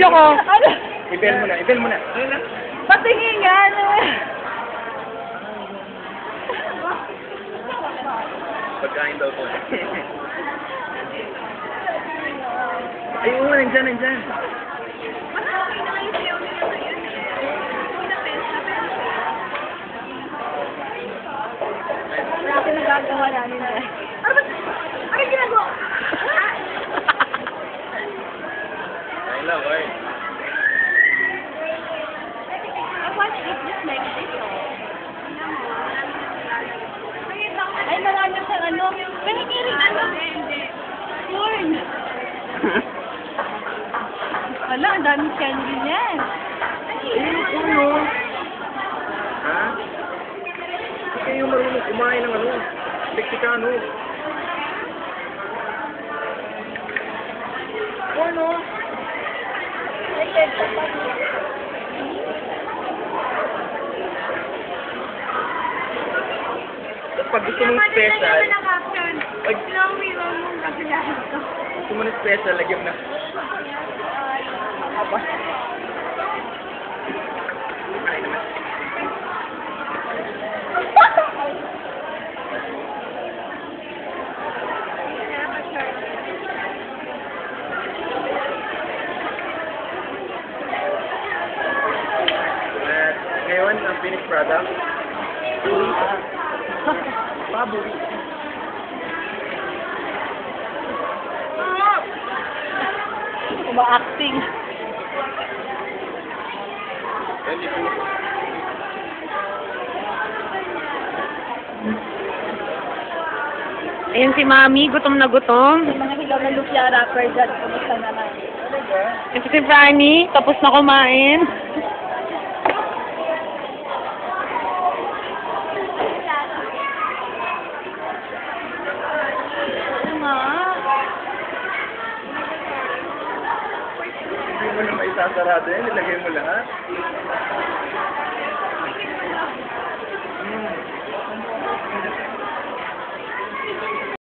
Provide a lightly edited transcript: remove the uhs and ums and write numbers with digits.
Video ko. Ano? I-bell mo na. Patingin nga, ano? Pagkain daw po. Ayun, nandyan. Marami nagagawa namin na. Ano ginagawa? Ayun lang, boy. I want to eat this like this. Ay, marami siyang ano. Mahingi rin ano. Corn. Wala, ang dami candy niyan. Ano? Ha? Hindi kayo marunong kumain ng ano? Mexicano. Ano? Pag gusto mong special, pag gusto mo ng special, lagyan mo na. Apa? Ay naman. At ngayon, ang finished product. Baboy. Uma-acting. Yan ito. Ayan si Mami, gutom na gutom. Yung mga hilaw na lumpia wrapper dyan, kumusta naman? Ito si Franny, tapos na kumain. Oo nga. Hindi mo na maisasarado yan, nilagay mo lahat.